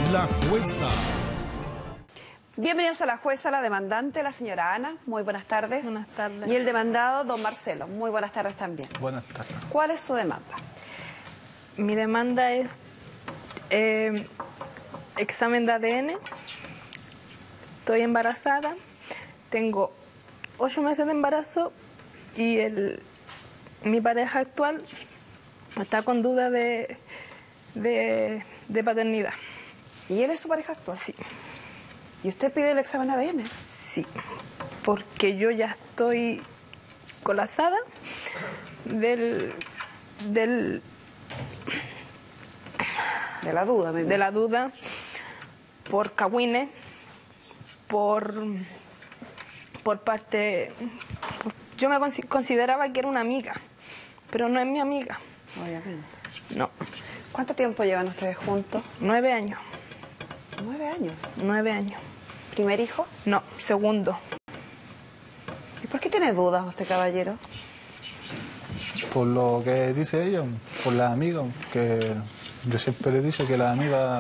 La Jueza. Bienvenidos a La Jueza, la demandante, la señora Ana. Muy buenas tardes. Buenas tardes. Y el demandado, don Marcelo. Muy buenas tardes también. Buenas tardes. ¿Cuál es su demanda? Mi demanda es examen de ADN. Estoy embarazada. Tengo 8 meses de embarazo y mi pareja actual está con duda de paternidad. ¿Y él es su pareja actual? Sí. ¿Y usted pide el examen ADN? Sí, porque yo ya estoy colapsada De la duda, me de la duda por cagüines, por parte... Yo me consideraba que era una amiga, pero no es mi amiga. Obviamente. No, ¿Cuánto tiempo llevan ustedes juntos? 9 años. 9 años. 9 años. ¿Primer hijo? No, segundo. ¿Y por qué tiene dudas usted, caballero? Por lo que dice ella, por las amigas, que yo siempre le he dicho que las amigas,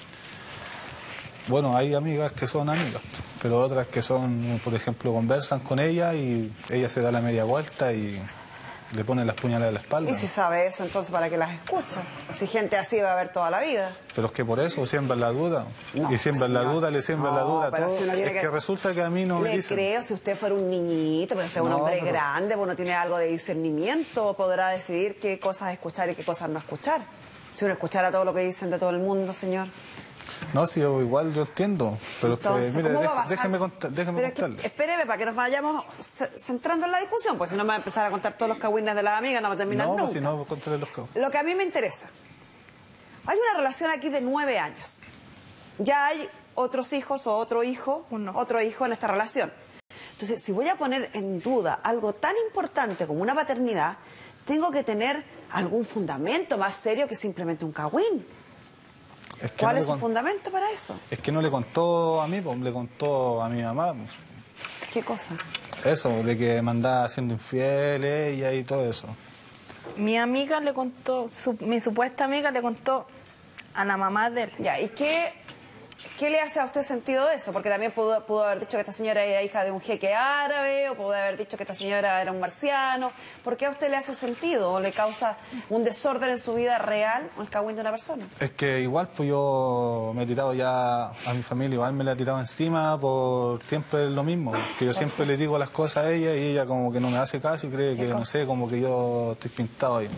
bueno, hay amigas que son amigas, pero otras que son, por ejemplo, conversan con ella y ella se da la media vuelta y le pone las puñaladas en la espalda. Y si sabe eso, entonces, ¿para qué las escucha? Si gente así va a haber toda la vida. Pero es que por eso siembran la duda. No, y siembran la señor. duda, le siembran la No, duda a pero todos. si uno tiene Es que resulta que a mí no me Le dicen. creo si usted fuera un niñito, pero usted es un No, hombre pero- grande, uno tiene algo de discernimiento, podrá decidir qué cosas escuchar y qué cosas no escuchar. Si uno escuchara todo lo que dicen de todo el mundo, señor. No, sí, igual yo entiendo. Pero Entonces, es que, mire, ¿cómo va a pasar? déjeme Pero es que, contarle. espéreme para que nos vayamos centrando en la discusión, porque si no me va a empezar a contar todos los cagüines de las amigas, no va a terminar No, nunca. pues si no, contarle los cabos. Lo que a mí me interesa, hay una relación aquí de 9 años. Ya hay otros hijos o otro hijo en esta relación. Entonces, si voy a poner en duda algo tan importante como una paternidad, tengo que tener algún fundamento más serio que simplemente un cagüín. Es que ¿Cuál no es le su fundamento para eso? Es que no le contó a mí, pues, le contó a mi mamá. Pues. ¿Qué cosa? Eso, de que me andaba siendo infiel ella y todo eso. Mi amiga le contó, mi supuesta amiga le contó a la mamá de él. Ya, ¿y qué le hace a usted sentido de eso? Porque también pudo haber dicho que esta señora era hija de un jeque árabe, o pudo haber dicho que esta señora era un marciano. ¿Por qué a usted le hace sentido o le causa un desorden en su vida real el cagüín de una persona? Es que igual pues yo me he tirado ya a mi familia, igual me la he tirado encima por siempre lo mismo, que yo siempre le digo las cosas a ella y ella como que no me hace caso y cree que, no sé, como que yo estoy pintado ahí.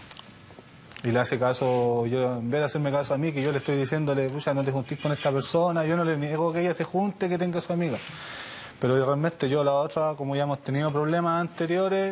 Y le hace caso, yo en vez de hacerme caso a mí, que yo le estoy diciéndole, pucha, no te juntís con esta persona, yo no le niego que ella se junte, que tenga su amiga. Pero realmente yo la otra, como ya hemos tenido problemas anteriores,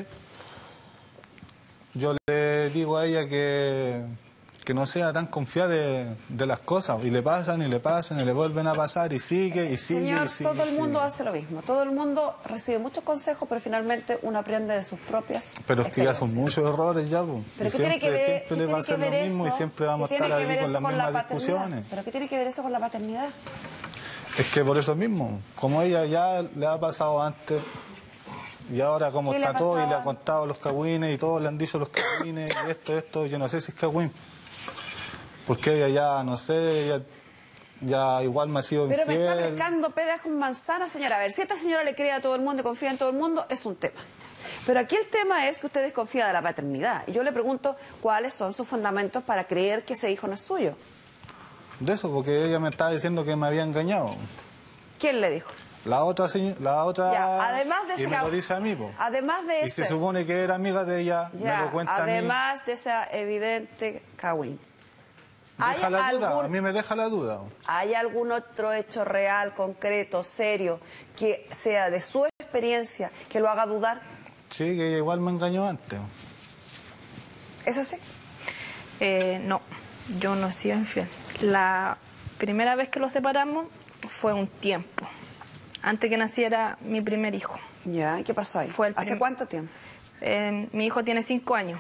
yo le digo a ella que no sea tan confiada de las cosas. Y le pasan, y le pasan, y le vuelven a pasar, y sigue, y sigue, Señor, y sigue. todo el y mundo sigue. hace lo mismo. Todo el mundo recibe muchos consejos, pero finalmente uno aprende de sus propias Pero es que ya son experiencias. muchos errores ya, pues. ¿Pero Y qué tiene que ver, siempre le va a hacer lo mismo y siempre vamos a estar ahí con las mismas discusiones. ¿Pero qué tiene que ver eso con la paternidad? Es que por eso mismo, como ella ya le ha pasado antes, y ahora como ¿Qué le ha está todo y le pasado? ha contado los cagüines y todos le han dicho los cagüines y esto, yo no sé si es cagüín. Porque ella ya, no sé, ella ya igual me ha sido Pero me está infiel. pescando peras con manzanas, señora. A ver, si esta señora le cree a todo el mundo y confía en todo el mundo, es un tema. Pero aquí el tema es que usted desconfía de la paternidad. Y yo le pregunto cuáles son sus fundamentos para creer que ese hijo no es suyo. De eso, porque ella me estaba diciendo que me había engañado. ¿Quién le dijo? La otra Ya, además de y ese me lo cab- dice a mí, po. Además de Y ese... se supone que era amiga de ella, Ya, me lo cuenta además de esa evidente cagüín. a mí. Deja la duda, a mí me deja la duda. ¿Hay algún otro hecho real, concreto, serio, que sea de su experiencia, que lo haga dudar? Sí, que ella igual me engañó antes. ¿Es así? No, yo no he sido infiel. La primera vez que lo separamos fue un tiempo, antes que naciera mi primer hijo. Ya, ¿y qué pasó ahí? Fue el ¿Hace prim- cuánto tiempo? Mi hijo tiene 5 años.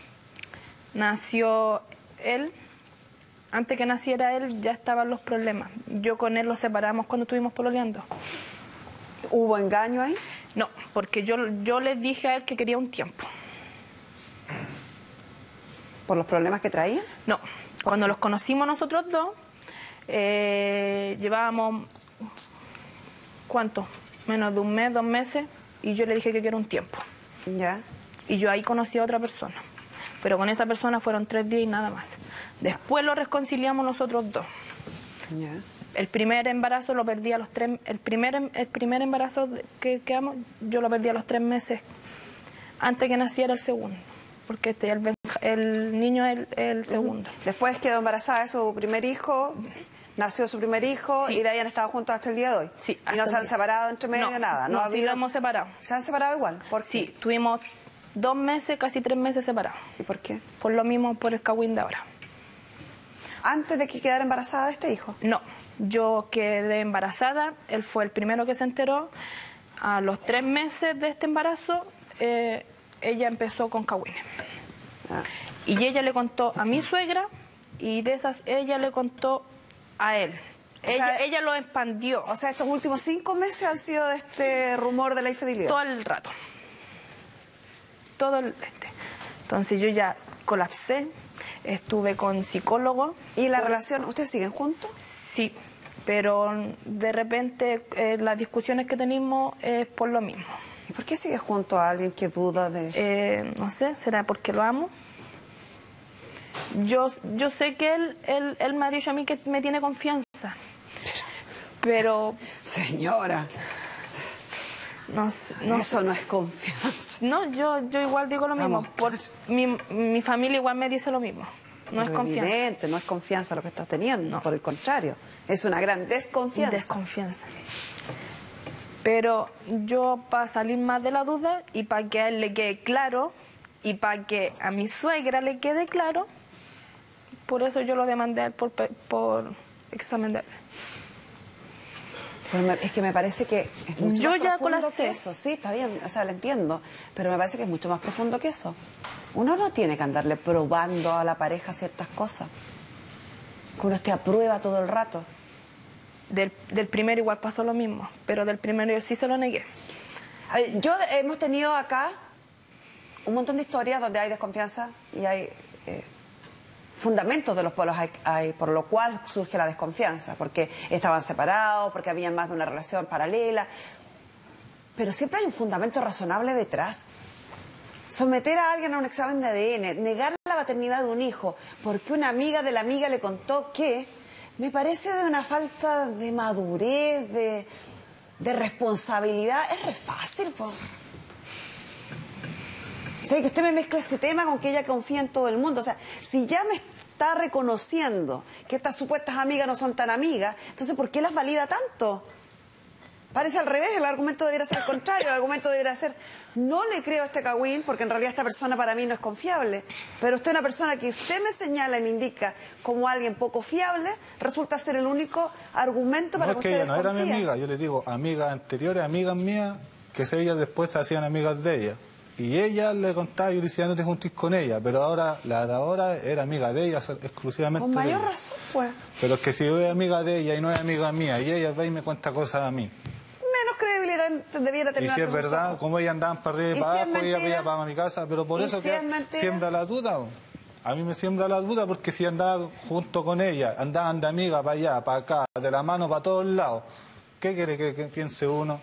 Nació él. Antes que naciera él ya estaban los problemas. Yo con él lo separamos cuando estuvimos pololeando. ¿Hubo engaño ahí? No, porque yo le dije a él que quería un tiempo. ¿Por los problemas que traía? No, cuando los conocimos nosotros dos, Llevábamos, ¿cuánto? Menos de un mes, 2 meses, y yo le dije que quiero un tiempo. Ya. Y yo ahí conocí a otra persona, pero con esa persona fueron 3 días y nada más. Después lo reconciliamos nosotros 2. Ya. El primer embarazo lo perdí a los 3, el primer embarazo que quedamos, yo lo perdí a los 3 meses, antes que naciera el segundo, porque el niño es el segundo. Después quedó embarazada de su primer hijo, nació su primer hijo, Sí. y de ahí han estado juntos hasta el día de hoy. Sí, y no se han separado entre medio, no, nada. No, ha sí, lo hemos separado. ¿Se han separado igual? ¿Por qué? Sí, tuvimos 2 meses, casi 3 meses separados. ¿Y por qué? Por lo mismo, por el cagüín de ahora. ¿Antes de que quedara embarazada de este hijo? No, yo quedé embarazada, él fue el primero que se enteró. A los 3 meses de este embarazo, ella empezó con cagüines. Ah. Y ella le contó a mi suegra, y de esas ella le contó a él. Ella lo expandió. O sea, estos últimos 5 meses han sido de este rumor de la infidelidad. Todo el rato. Entonces yo ya colapsé, estuve con psicólogo. ¿Y la relación, ustedes siguen juntos? Sí, pero de repente las discusiones que tenemos es por lo mismo. ¿Y por qué sigues junto a alguien que duda de...? No sé, ¿será porque lo amo? Yo sé que él me ha dicho a mí que me tiene confianza, pero... Señora, no eso sé. no es confianza. No, yo igual digo lo mismo. Mi familia igual me dice lo mismo. No es confianza. Evidente, no es confianza lo que estás teniendo, No. por el contrario. Es una gran desconfianza. Desconfianza. Pero yo, para salir más de la duda y para que a él le quede claro y para que a mi suegra le quede claro, por eso yo lo demandé a él por examen de ADN. Pero es que me parece que es mucho Yo más ya profundo colapsé. que eso. Sí, está bien, o sea, lo entiendo. Pero me parece que es mucho más profundo que eso. Uno no tiene que andarle probando a la pareja ciertas cosas. Que uno esté a prueba todo el rato. Del primero igual pasó lo mismo, pero del primero yo sí se lo negué. Hemos tenido acá un montón de historias donde hay desconfianza y hay fundamentos de los polos, hay por lo cual surge la desconfianza, porque estaban separados, porque había más de una relación paralela, pero siempre hay un fundamento razonable detrás. Someter a alguien a un examen de ADN, negar la paternidad de un hijo, porque una amiga de la amiga le contó que, me parece de una falta de madurez, de responsabilidad. Es re fácil, po. O sea, que usted me mezcla ese tema con que ella confía en todo el mundo. O sea, si ya me está reconociendo que estas supuestas amigas no son tan amigas, entonces ¿por qué las valida tanto? Parece al revés, el argumento debería ser el contrario, el argumento debería ser, no le creo a este cagüín porque en realidad esta persona para mí no es confiable, pero usted es una persona que usted me señala y me indica como alguien poco fiable, resulta ser el único argumento para que usted ella no era mi desconfíe. amiga, yo le digo amigas anteriores, amigas mías, que ellas después se hacían amigas de ella. Y ella le contaba, yo le decía, no te juntís con ella, pero ahora, la de ahora era amiga de ella, exclusivamente Con de mayor ella. razón, pues. Pero es que si yo soy amiga de ella y no es amiga mía, y ella va y me cuenta cosas a mí. Menos credibilidad debiera tener. Y si es ante sus verdad, ojos. como ellas andaban para arriba y ¿Y para si es abajo, ella mentira? veía para mi casa, pero por ¿Y eso si que es mentira? siembra la duda. A mí me siembra la duda porque si andaba junto con ella, andaban de amiga para allá, para acá, de la mano para todos lados, ¿qué quiere que piense uno?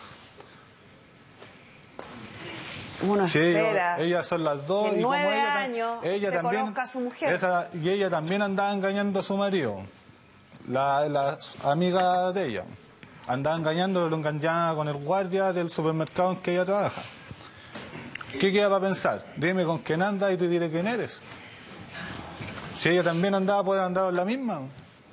Uno Sí, espera. ellas son las dos que en y como 9 ella, años ella usted también conozca a su mujer. y ella también andaba engañando a su marido, la amiga de ella andaba engañándolo, lo engañaba con el guardia del supermercado en que ella trabaja. ¿Qué queda para pensar? Dime con quién andas y te diré quién eres. Si ella también andaba, puede andar en la misma.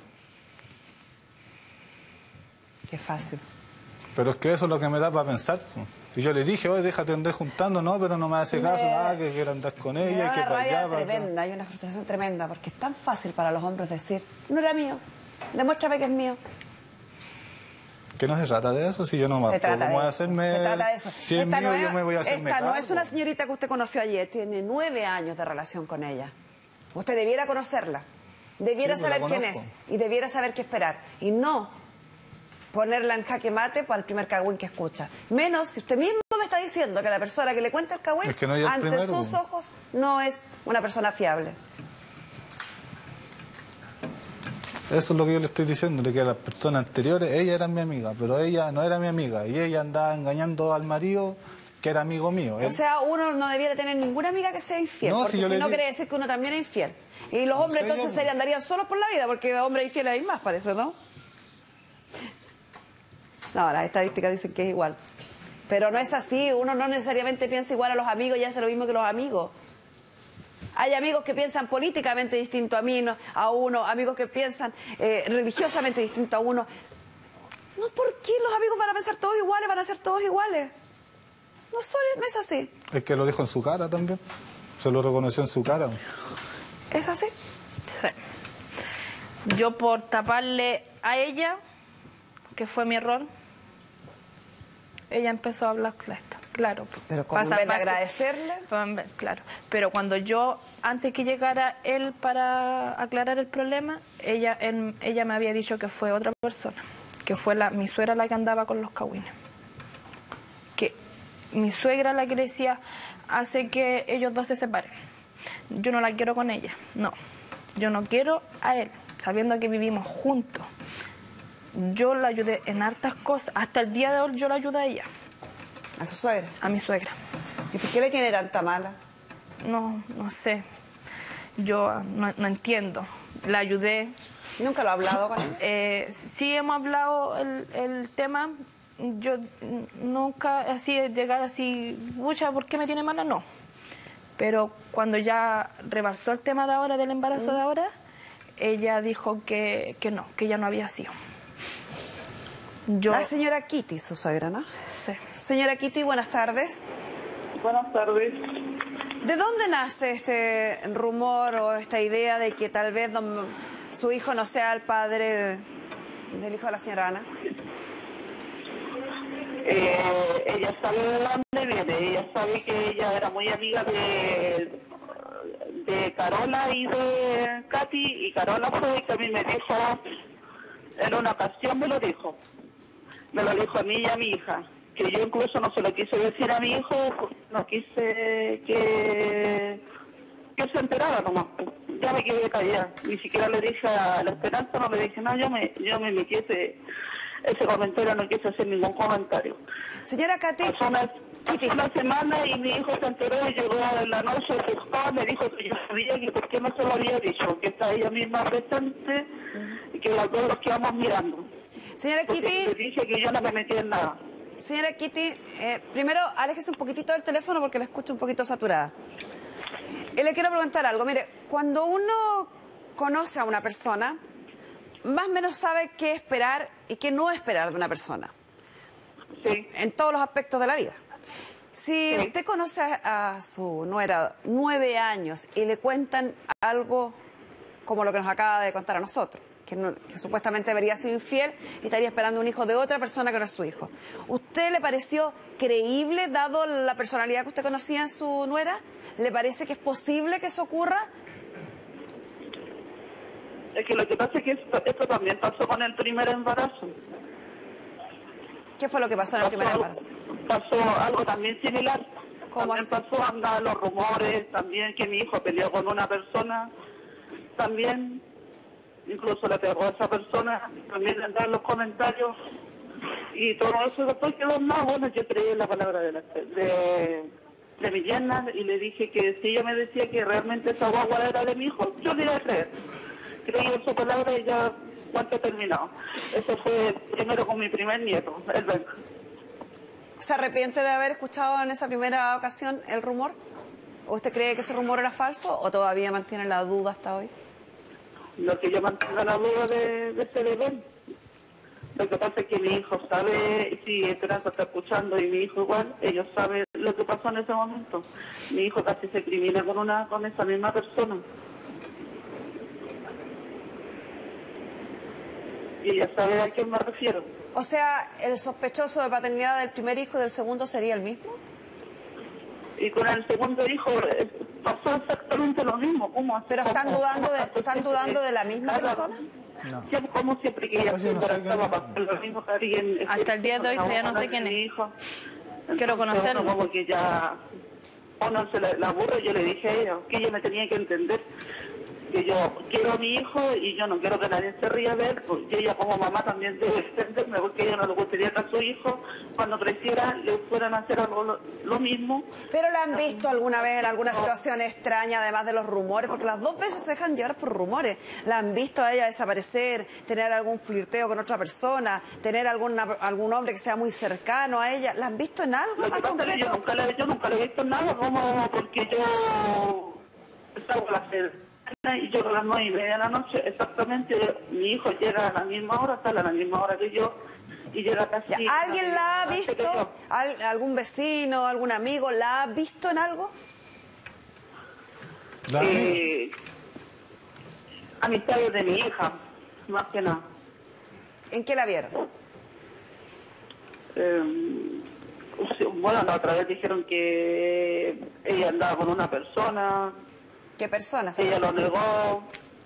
Qué fácil. Pero es que eso es lo que me da para pensar. Y yo le dije, oye, déjate andar juntando, no, pero no me hace caso, que quiero andar con Me ella, da que una para rabia allá, para acá. tremenda, hay una frustración tremenda, porque es tan fácil para los hombres decir, no era mío, demuéstrame que es mío. Que no se trata de eso, si yo no me Se trata de voy a eso, hacerme, se trata de eso. Si es mío, yo me voy a hacerme Esta no cargo. es una señorita que usted conoció ayer, tiene 9 años de relación con ella. Usted debiera conocerla, debiera Sí, pues saber la quién es conozco. y debiera saber qué esperar. Y no ponerla en jaque mate para el primer cagüín que escucha. Menos si usted mismo me está diciendo que la persona que le cuenta el cagüín, Es que no es el ante primero. sus ojos, no es una persona fiable. Eso es lo que yo le estoy diciendo, de que las personas anteriores, ella era mi amiga, pero ella no era mi amiga, y ella andaba engañando al marido, que era amigo mío. O sea, uno no debiera tener ninguna amiga que sea infiel, No, porque si yo no le quiere decir que uno también es infiel. Y los hombres entonces andarían solos por la vida, porque hombres infieles hay más, parece, ¿no? No, las estadísticas dicen que es igual. Pero no es así, uno no necesariamente piensa igual a los amigos y hace lo mismo que los amigos. Hay amigos que piensan políticamente distinto a mí, a uno, amigos que piensan religiosamente distinto a uno. No, ¿por qué los amigos van a pensar todos iguales, van a ser todos iguales? No es así. Es que lo dijo en su cara también, se lo reconoció en su cara. ¿Es así? Sí. Yo por taparle a ella, que fue mi error, ella empezó a hablar claro. Pero como en vez de agradecerle. Claro. Pero cuando yo, antes que llegara él para aclarar el problema, ella me había dicho que fue otra persona, que fue mi suegra la que andaba con los cagüines. Que mi suegra la que decía, hace que ellos dos se separen. Yo no la quiero con ella, no. Yo no quiero a él, sabiendo que vivimos juntos. Yo la ayudé en hartas cosas. Hasta el día de hoy yo la ayudé a ella. ¿A su suegra? A mi suegra. ¿Y por qué le tiene tanta mala? No sé. Yo no entiendo. La ayudé. ¿Nunca lo ha hablado con ella? Sí hemos hablado el tema. Yo nunca así llegar así, mucha, ¿por qué me tiene mala? No. Pero cuando ya rebalsó el tema de ahora, del embarazo de ahora, ella dijo que no, que ella no había sido. La señora Kitty, su suegra, ¿no? Sí. Señora Kitty, buenas tardes. Buenas tardes. ¿De dónde nace este rumor o esta idea de que tal vez su hijo no sea el padre del hijo de la señora Ana? Ella sabe de dónde viene. Ella sabe que ella era muy amiga de Carola y de Katy, y Carola fue que a mí me dijo, en una ocasión me lo dijo a mí y a mi hija, que yo incluso no se lo quise decir a mi hijo, no quise que se enterara nomás. Ya me quedé callada, ni siquiera le dije a la Esperanza, no le dije nada, yo me metí ese comentario, no quise hacer ningún comentario. Señora Katy, pasó una semana y mi hijo se enteró y llegó en la noche, me dijo que yo sabía que por qué no se lo había dicho, que está ella misma presente y que las dos los quedamos mirando. Señora Kitty, le dije que yo no me metí en nada. Señora Kitty, primero aléjese un poquitito del teléfono porque la escucho un poquito saturada. Y le quiero preguntar algo. Mire, cuando uno conoce a una persona, más o menos sabe qué esperar y qué no esperar de una persona. Sí. En todos los aspectos de la vida. Si usted conoce a su nuera 9 años y le cuentan algo como lo que nos acaba de contar a nosotros, que supuestamente debería ser infiel y estaría esperando un hijo de otra persona que no es su hijo, ¿usted le pareció creíble, dado la personalidad que usted conocía en su nuera? ¿Le parece que es posible que eso ocurra? Es que lo que pasa es que esto también pasó con el primer embarazo. ¿Qué fue lo que pasó en el primer embarazo? Pasó algo también similar. ¿Cómo también así? pasó, andaban los rumores, también que mi hijo peleó con una persona, también, incluso le pegó a esa persona, también andaban los comentarios, y todo eso después quedó más bueno. Yo creí en la palabra de mi yerna y le dije que si ella me decía que realmente esa guagua era de mi hijo, yo le iba a creer. Creí en su palabra y ya cuánto terminado. Eso fue primero con mi primer nieto, el Ben. ¿Se arrepiente de haber escuchado en esa primera ocasión el rumor? ¿O usted cree que ese rumor era falso o todavía mantiene la duda hasta hoy? Lo que yo mantengo la duda de ese bebé. Lo que pasa es que mi hijo sabe, si Esperanza está escuchando y mi hijo igual, ellos saben lo que pasó en ese momento. Mi hijo casi se crimina con esa misma persona. Y ella sabe a quién me refiero. O sea, ¿el sospechoso de paternidad del primer hijo y del segundo sería el mismo? Y con el segundo hijo pasó exactamente lo mismo. ¿Cómo? ¿Pero están dudando de la misma persona? No. Como siempre que ella se embarazaba, pasó lo mismo que alguien... Hasta el día de hoy todavía no sé quién es. Hijo. Quiero conocerlo. Como que ya uno se la aburre, yo le dije a ella que ella me tenía que entender. que yo quiero a mi hijo y yo no quiero que nadie se ría de él, pues, y ella como mamá también debe defenderme, porque a ella no le gustaría que a su hijo, cuando creciera, le fueran a hacer algo lo mismo. ¿Pero la han visto alguna vez en alguna situación extraña, además de los rumores? Porque las dos veces se dejan llevar por rumores. ¿La han visto a ella desaparecer, tener algún flirteo con otra persona, tener algún hombre que sea muy cercano a ella? ¿La han visto en algo Lo más que pasa es que concreto? yo nunca le he visto nada, como porque yo salgo a las 6 y yo a las 9:30 de la noche, exactamente, mi hijo llega a la misma hora, sale a la misma hora que yo, y llega casi... ¿Alguien la ha visto? ¿Algún vecino, algún amigo la ha visto en algo? Amistades de mi hija, más que nada. ¿En qué la vieron? Bueno, la otra vez dijeron que ella andaba con una persona. ¿Qué persona? Ella lo negó.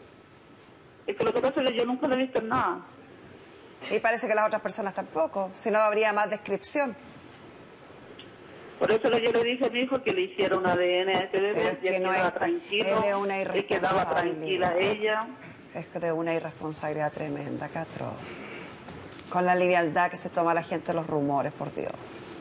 Es que lo que pasa es que yo nunca le he visto en nada. Y parece que las otras personas tampoco, si no habría más descripción. Por eso yo le dije a mi hijo que le hiciera un ADN a este bebé, Pero es que no es tranquilo, de una y quedaba tranquila ella. Es de una irresponsabilidad tremenda, Castro. Con la liviandad que se toma la gente los rumores, por Dios.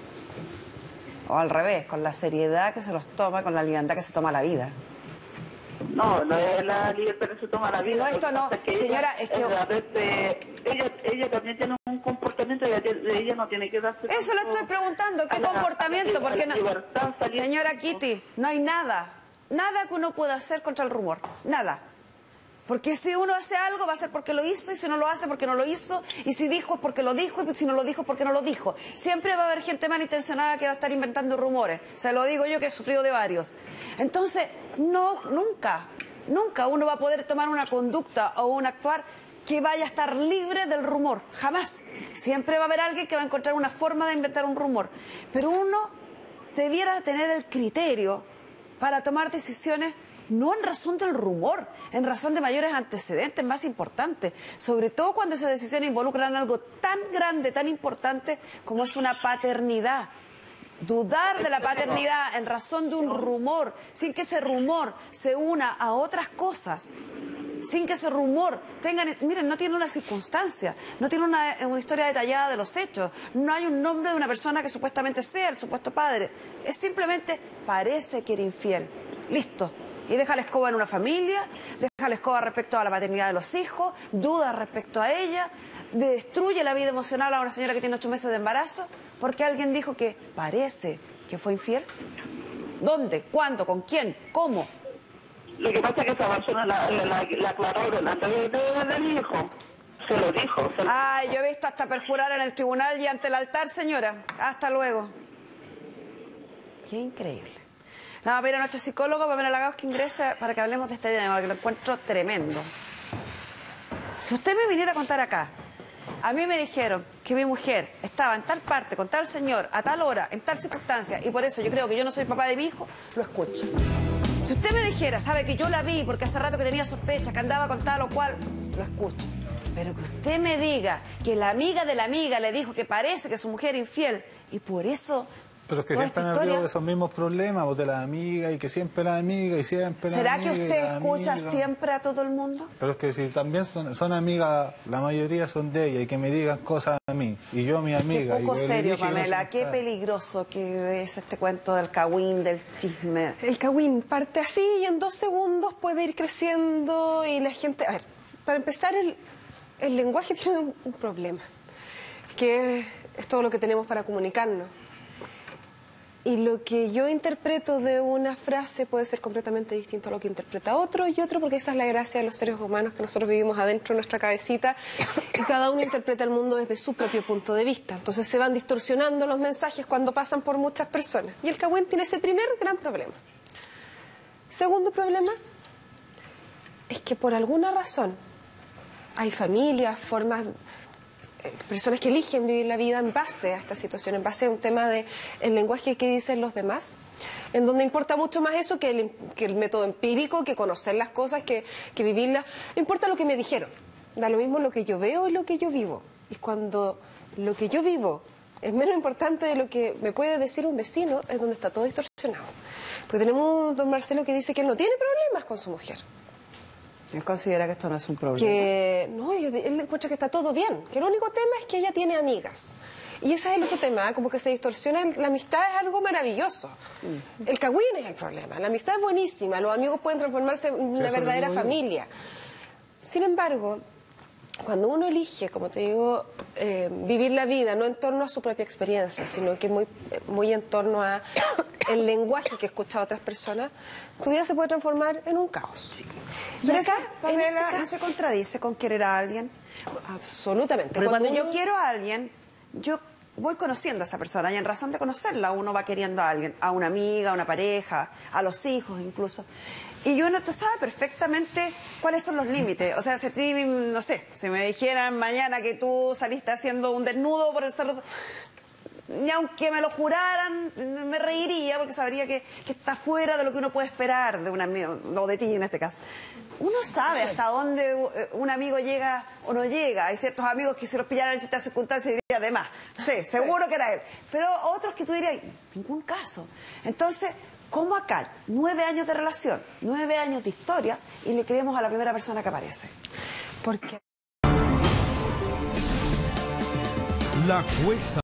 O al revés, con la seriedad que se los toma, con la liviandad que se toma la vida. No, no es la libertad que se toma la vida. Si no, esto no, señora, es que... Ella también tiene un comportamiento y ella no tiene que darse... Eso le estoy preguntando, ¿qué comportamiento? Porque no... Señora Kitty, no hay nada que uno pueda hacer contra el rumor, nada. Porque si uno hace algo va a ser porque lo hizo, y si no lo hace porque no lo hizo, y si dijo es porque lo dijo, y si no lo dijo es porque no lo dijo. Siempre va a haber gente malintencionada que va a estar inventando rumores. Se lo digo yo que he sufrido de varios. Entonces, nunca uno va a poder tomar una conducta o un actuar que vaya a estar libre del rumor. Jamás. Siempre va a haber alguien que va a encontrar una forma de inventar un rumor. Pero uno debiera tener el criterio para tomar decisiones no en razón del rumor, en razón de mayores antecedentes más importantes, sobre todo cuando esas decisiones involucran algo tan grande, tan importante como es una paternidad. Dudar de la paternidad en razón de un rumor, sin que ese rumor se una a otras cosas, sin que ese rumor tenga... Miren, no tiene una circunstancia, no tiene una historia detallada de los hechos, no hay un nombre de una persona que supuestamente sea el supuesto padre, es simplemente parece que era infiel. Listo. Y deja la escoba en una familia, deja la escoba respecto a la paternidad de los hijos, duda respecto a ella, destruye la vida emocional a una señora que tiene 8 meses de embarazo, porque alguien dijo que parece que fue infiel. ¿Dónde? ¿Cuándo? ¿Con quién? ¿Cómo? Lo que pasa es que esa persona la aclaró delante del hijo. Se lo dijo. Ay, yo he visto hasta perjurar en el tribunal y ante el altar, señora. Hasta luego. Qué increíble. Vamos a pedir a nuestro psicólogo, Pamela Lagaos, que ingrese para que hablemos de este tema, que lo encuentro tremendo. Si usted me viniera a contar acá, a mí me dijeron que mi mujer estaba en tal parte, con tal señor, a tal hora, en tal circunstancia, y por eso yo creo que yo no soy papá de mi hijo, lo escucho. Si usted me dijera, sabe que yo la vi porque hace rato que tenía sospechas, que andaba con tal o cual, lo escucho. Pero que usted me diga que la amiga de la amiga le dijo que parece que su mujer es infiel, y por eso... Pero es que siempre han habido de esos mismos problemas, vos de la amiga, y que siempre la amiga, y siempre la amiga. ¿Será que usted escucha siempre a todo el mundo? Pero es que si también son amigas, la mayoría son de ella, y que me digan cosas a mí, y yo a mi amiga. Qué poco serio, Pamela, qué peligroso peligroso que es este cuento del cagüín, del chisme. El cagüín parte así y en 2 segundos puede ir creciendo y la gente... A ver, para empezar, el lenguaje tiene un problema, que es todo lo que tenemos para comunicarnos. Y lo que yo interpreto de una frase puede ser completamente distinto a lo que interpreta otro y otro, porque esa es la gracia de los seres humanos, que nosotros vivimos adentro de nuestra cabecita y cada uno interpreta el mundo desde su propio punto de vista. Entonces se van distorsionando los mensajes cuando pasan por muchas personas. Y el cagüín tiene ese primer gran problema. Segundo problema es que por alguna razón hay familias, formas... personas que eligen vivir la vida en base a esta situación, en base a un tema de el lenguaje que dicen los demás, en donde importa mucho más eso que el método empírico, que conocer las cosas, que vivirlas. Importa lo que me dijeron. Da lo mismo lo que yo veo y lo que yo vivo. Y cuando lo que yo vivo es menos importante de lo que me puede decir un vecino, es donde está todo distorsionado. Porque tenemos un don Marcelo que dice que él no tiene problemas con su mujer. Él considera que esto no es un problema. Que no, él encuentra que está todo bien, que el único tema es que ella tiene amigas. Y ese es el otro tema, como que se distorsiona. La amistad es algo maravilloso. El cagüín es el problema. La amistad es buenísima, los amigos pueden transformarse en una verdadera familia. Sin embargo, cuando uno elige, como te digo, vivir la vida no en torno a su propia experiencia, sino que muy en torno a el lenguaje que escucha a otras personas, tu vida se puede transformar en un caos. Sí. Pero acá, Pamela, ¿no se contradice con querer a alguien? Absolutamente. Porque cuando yo quiero a alguien, yo voy conociendo a esa persona y en razón de conocerla uno va queriendo a alguien, a una amiga, a una pareja, a los hijos incluso. Y uno sabe perfectamente cuáles son los límites. O sea, si a ti, no sé, si me dijeran mañana que tú saliste haciendo un desnudo por el cerro, ni aunque me lo juraran, me reiría porque sabría que está fuera de lo que uno puede esperar de un amigo, o de ti en este caso. Uno sabe hasta dónde un amigo llega o no llega. Hay ciertos amigos que si los pillaran en ciertas circunstancias diría además, sí, seguro que era él. Pero otros que tú dirías, ningún caso. Entonces, ¿cómo acá? 9 años de relación, 9 años de historia y le creemos a la primera persona que aparece. Porque La jueza